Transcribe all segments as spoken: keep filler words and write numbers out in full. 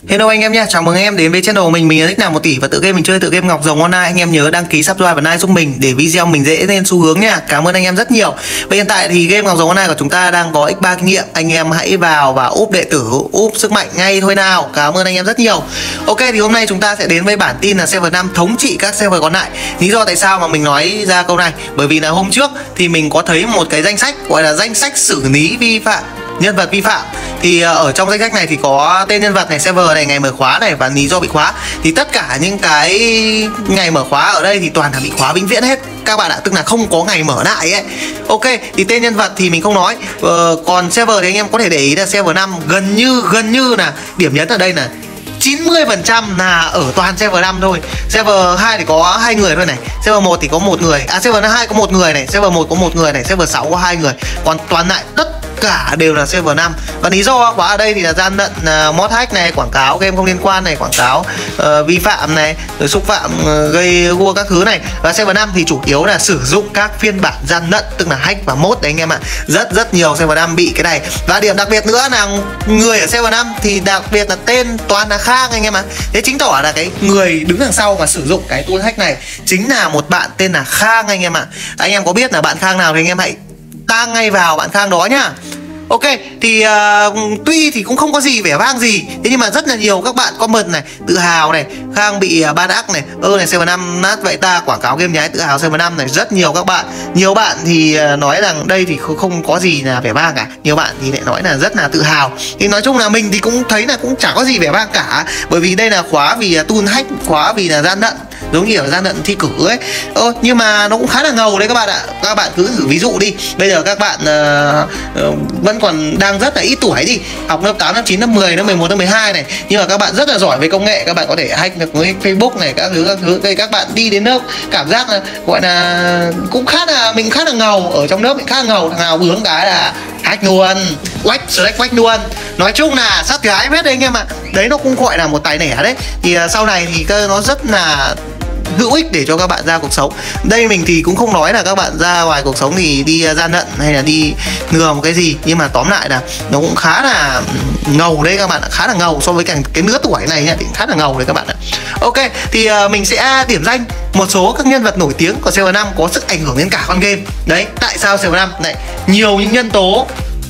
Hello anh em nha, chào mừng anh em đến với channel của mình. Mình là Nick nào một tỷ và tự game mình chơi tự game Ngọc Rồng Online. Anh em nhớ đăng ký subscribe và like giúp mình để video mình dễ lên xu hướng nha. Cảm ơn anh em rất nhiều. Và hiện tại thì game Ngọc Rồng Online của chúng ta đang có nhân ba kinh nghiệm. Anh em hãy vào và úp đệ tử, úp sức mạnh ngay thôi nào. Cảm ơn anh em rất nhiều. Ok, thì hôm nay chúng ta sẽ đến với bản tin là server năm thống trị các server còn lại. Lý do tại sao mà mình nói ra câu này, bởi vì là hôm trước thì mình có thấy một cái danh sách gọi là danh sách xử lý vi phạm, nhân vật vi phạm. Thì ở trong danh sách này thì có tên nhân vật này, server này, ngày mở khóa này và lý do bị khóa. Thì tất cả những cái ngày mở khóa ở đây thì toàn là bị khóa vĩnh viễn hết các bạn ạ, tức là không có ngày mở lại ấy. Ok, thì tên nhân vật thì mình không nói. ờ, Còn server thì anh em có thể để ý là server năm gần như gần như là điểm nhấn ở đây là chín mươi phần trăm là ở toàn server năm thôi. Server hai thì có hai người thôi này, server một thì có một người, à server hai có một người này, server một có một người này, server sáu có hai người. Còn toàn lại tất cả đều là server năm. Và lý do khóa ở đây thì là gian lận, uh, mod hack này, quảng cáo game không liên quan này, quảng cáo uh, vi phạm này, rồi xúc phạm uh, gây vua các thứ này. Và server năm thì chủ yếu là sử dụng các phiên bản gian lận, tức là hack và mod đấy anh em ạ. Rất rất nhiều server năm bị cái này. Và điểm đặc biệt nữa là người ở server năm thì đặc biệt là tên toàn là Khang anh em ạ. Thế chính tỏ là cái người đứng đằng sau mà sử dụng cái tool hack này chính là một bạn tên là Khang anh em ạ. Anh em có biết là bạn Khang nào thì anh em hãy tag ngay vào bạn Khang đó nhá. Ok, thì uh, tuy thì cũng không có gì vẻ vang gì, thế nhưng mà rất là nhiều các bạn comment này, tự hào này, Khang bị uh, ban ác này, ơ này server năm nát vậy ta, quảng cáo game nhái tự hào server năm này. Rất nhiều các bạn, nhiều bạn thì uh, nói rằng đây thì không có gì là vẻ vang cả, nhiều bạn thì lại nói là rất là tự hào. Thì nói chung là mình thì cũng thấy là cũng chả có gì vẻ vang cả, bởi vì đây là khóa vì uh, tool hack, khóa vì là gian lận, giống như ở gian lận thi cử ấy. Ơ, nhưng mà nó cũng khá là ngầu đấy các bạn ạ. Các bạn cứ thử ví dụ đi, bây giờ các bạn uh, uh, vẫn còn đang rất là ít tuổi đi, học lớp tám, lớp chín, lớp mười, lớp mười một, lớp mười hai này, nhưng mà các bạn rất là giỏi về công nghệ, các bạn có thể hack được với Facebook này, các thứ các thứ. Đây các bạn đi đến lớp cảm giác là gọi là cũng khá là mình khá là ngầu, ở trong lớp mình khá là ngầu, thằng nào bướng cái là hack luôn, quách select quách luôn. Nói chung là sát gái hết đấy anh em ạ. Đấy nó cũng gọi là một tài nẻ đấy. Thì uh, sau này thì nó rất là hữu ích để cho các bạn ra cuộc sống. Đây mình thì cũng không nói là các bạn ra ngoài cuộc sống thì đi gian lận hay là đi lừa một cái gì, nhưng mà tóm lại là nó cũng khá là ngầu đấy các bạn ạ, khá là ngầu so với cả cái lứa tuổi này thì khá là ngầu đấy các bạn ạ. Ok, thì uh, mình sẽ điểm danh một số các nhân vật nổi tiếng của server năm có sức ảnh hưởng đến cả con game. Đấy, tại sao server năm này nhiều những nhân tố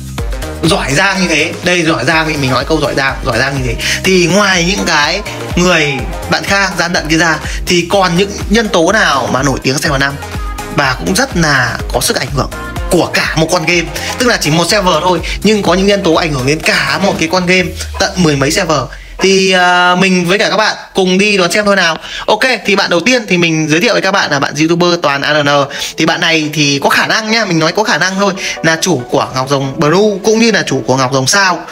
giỏi giang như thế. Đây giỏi giang thì mình nói câu giỏi giang, giỏi giang như thế. Thì ngoài những cái người bạn Khang gian lận kia ra thì còn những nhân tố nào mà nổi tiếng server năm và cũng rất là có sức ảnh hưởng của cả một con game. Tức là chỉ một server thôi nhưng có những nhân tố ảnh hưởng đến cả một cái con game tận mười mấy server. Thì uh, mình với cả các bạn cùng đi đón xem thôi nào. Ok, thì bạn đầu tiên thì mình giới thiệu với các bạn là bạn YouTuber Toàn a en en. Thì bạn này thì có khả năng nhá, mình nói có khả năng thôi, là chủ của Ngọc Rồng Blue cũng như là chủ của Ngọc Rồng Sao.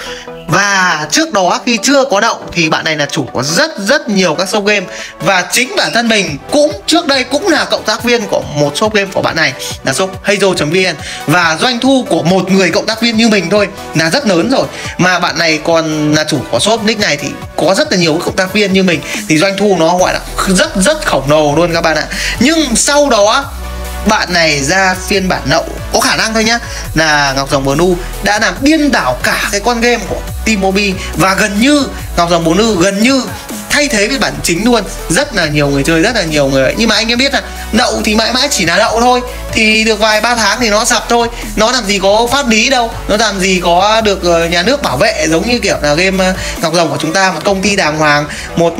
Và trước đó khi chưa có đậu thì bạn này là chủ của rất rất nhiều các shop game. Và chính bản thân mình cũng trước đây cũng là cộng tác viên của một shop game của bạn này là shop Heizo chấm vn. Và doanh thu của một người cộng tác viên như mình thôi là rất lớn rồi. Mà bạn này còn là chủ của shop nick này thì có rất là nhiều cộng tác viên như mình, thì doanh thu nó gọi là rất rất khổng lồ luôn các bạn ạ. Nhưng sau đó bạn này ra phiên bản nậu, có khả năng thôi nhá, là Ngọc Rồng Blue đã làm điên đảo cả cái con game của T-Mobile. Và gần như Ngọc Rồng Blue gần như thay thế với bản chính luôn. Rất là nhiều người chơi, rất là nhiều người ấy. Nhưng mà anh em biết là đậu thì mãi mãi chỉ là đậu thôi, thì được vài ba tháng thì nó sập thôi. Nó làm gì có pháp lý đâu, nó làm gì có được nhà nước bảo vệ giống như kiểu là game Ngọc Rồng của chúng ta, một công ty đàng hoàng, một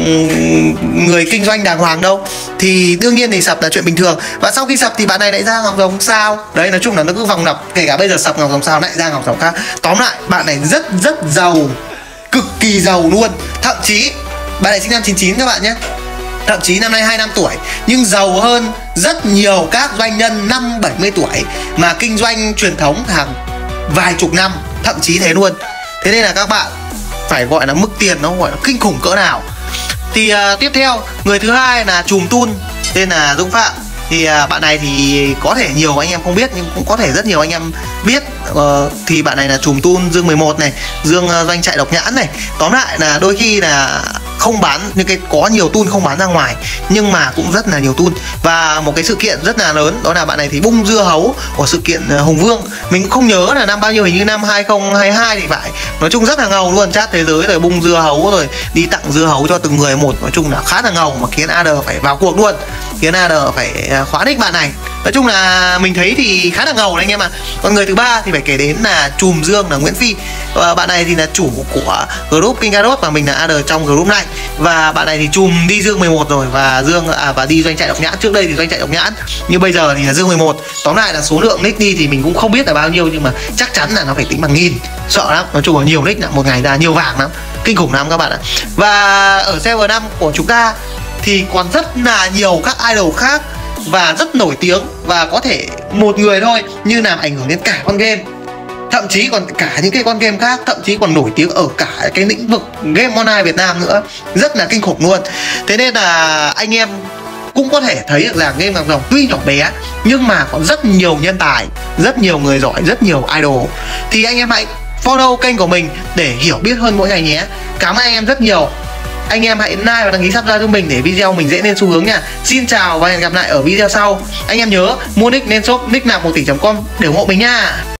người kinh doanh đàng hoàng đâu. Thì đương nhiên thì sập là chuyện bình thường. Và sau khi sập thì bạn này lại ra Ngọc Rồng Sao. Đấy, nói chung là nó cứ vòng lặp, kể cả bây giờ sập Ngọc Rồng Sao lại ra Ngọc Rồng khác. Tóm lại bạn này rất rất giàu, cực kỳ giàu luôn. Thậm chí bạn này sinh năm chín chín các bạn nhé, thậm chí năm nay hai mươi lăm tuổi nhưng giàu hơn rất nhiều các doanh nhân năm bảy mươi tuổi mà kinh doanh truyền thống hàng vài chục năm, thậm chí thế luôn. Thế nên là các bạn phải gọi là mức tiền nó gọi là kinh khủng cỡ nào. Thì uh, tiếp theo người thứ hai là chùm tool tên là Dũng Phạm. Thì uh, bạn này thì có thể nhiều anh em không biết nhưng cũng có thể rất nhiều anh em biết. uh, Thì bạn này là chùm tool Dương mười một này, Dương uh, doanh chạy độc nhãn này. Tóm lại là đôi khi là không bán những cái có nhiều tool không bán ra ngoài, nhưng mà cũng rất là nhiều tool. Và một cái sự kiện rất là lớn đó là bạn này thì bung dưa hấu của sự kiện Hùng Vương. Mình cũng không nhớ là năm bao nhiêu, hình như năm hai không hai hai thì phải. Nói chung rất là ngầu luôn, chat thế giới rồi bung dưa hấu rồi đi tặng dưa hấu cho từng người một. Nói chung là khá là ngầu mà khiến a đê phải vào cuộc luôn, khiến a đê phải khóa đích bạn này. Nói chung là mình thấy thì khá là ngầu đấy anh em ạ. Còn người thứ ba thì phải kể đến là Chùm Dương là Nguyễn Phi. Và bạn này thì là chủ của group King Garot và mình là a đê trong group này. Và bạn này thì chùm đi Dương mười một rồi và Dương à, và đi doanh trại độc nhãn. Trước đây thì doanh trại độc nhãn, nhưng bây giờ thì là Dương mười một. Tóm lại là số lượng nick đi thì mình cũng không biết là bao nhiêu, nhưng mà chắc chắn là nó phải tính bằng nghìn. Sợ lắm, nói chung là nhiều nick là một ngày ra nhiều vàng lắm, kinh khủng lắm các bạn ạ. Và ở server năm của chúng ta thì còn rất là nhiều các idol khác và rất nổi tiếng, và có thể một người thôi nhưng làm ảnh hưởng đến cả con game, thậm chí còn cả những cái con game khác, thậm chí còn nổi tiếng ở cả cái lĩnh vực game online Việt Nam nữa, rất là kinh khủng luôn. Thế nên là anh em cũng có thể thấy được là game Ngọc Rồng tuy nhỏ bé nhưng mà có rất nhiều nhân tài, rất nhiều người giỏi, rất nhiều idol. Thì anh em hãy follow kênh của mình để hiểu biết hơn mỗi ngày nhé. Cảm ơn anh em rất nhiều. Anh em hãy like và đăng ký subscribe cho mình để video mình dễ lên xu hướng nha. Xin chào và hẹn gặp lại ở video sau. Anh em nhớ mua nick lên shop nick nào một tỷ chấm com để ủng hộ mình nha.